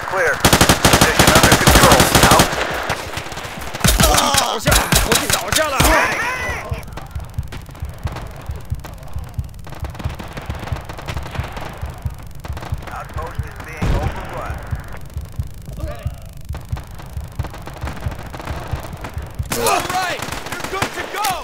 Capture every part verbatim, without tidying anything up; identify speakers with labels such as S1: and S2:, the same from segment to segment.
S1: clear. Position under control. Out.
S2: 倒下！我给倒下了！
S1: Outpost is being overrun.
S2: All right, you're good to go.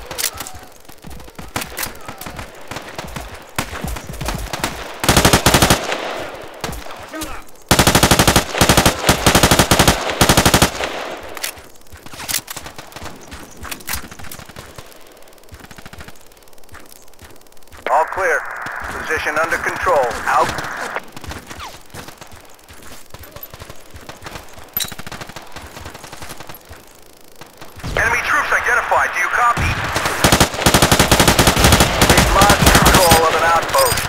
S1: All clear. Position under control. Out. Enemy troops identified. Do you copy? We've lost control of an outpost.